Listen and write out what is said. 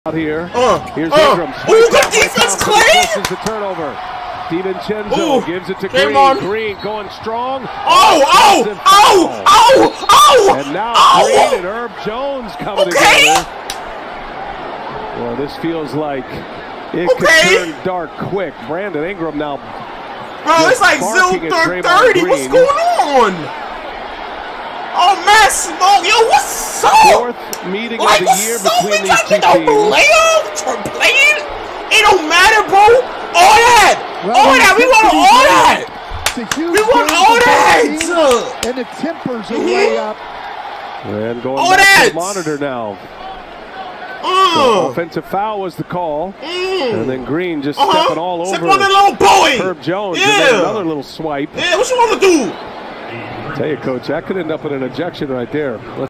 Out here. Here's Ingram. Ooh, good defense, Klay! The turnover. DiVincenzo gives it to Draymond. Green going strong. Oh! And now Green and Herb Jones coming together. Well, this feels like it could turn dark quick. Brandon Ingram now. Bro, it's like 0-30. What's going on? Oh, man, Smoke. Yo, what's up? Fourth meeting of the year between these two teams. Playoffs or playing? It don't matter, bro. All that. Well, all that. We want all that. We want all that. And the tempers are way up. And going back to the monitor now. So offensive foul was the call. And then Green just stepping all over Herb Jones. And then another little swipe. Yeah, what you want to do? I tell you, Coach, that could end up in an ejection right there.